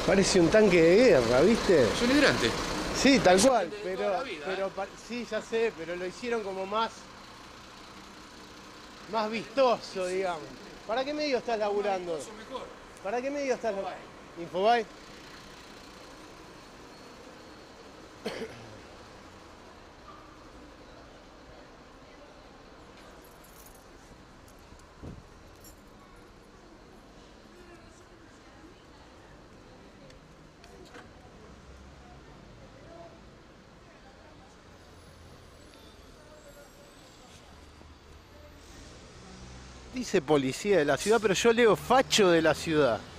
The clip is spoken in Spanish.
Parece un tanque de guerra, ¿viste? Es un hidrante. Sí, tal cual, De toda la vida, sí, ya sé, pero lo hicieron como más vistoso, digamos. ¿Para qué medio estás laburando? Eso mejor. ¿Para qué medio estás laburando? Infobae. Dice policía de la ciudad, pero yo leo facho de la ciudad.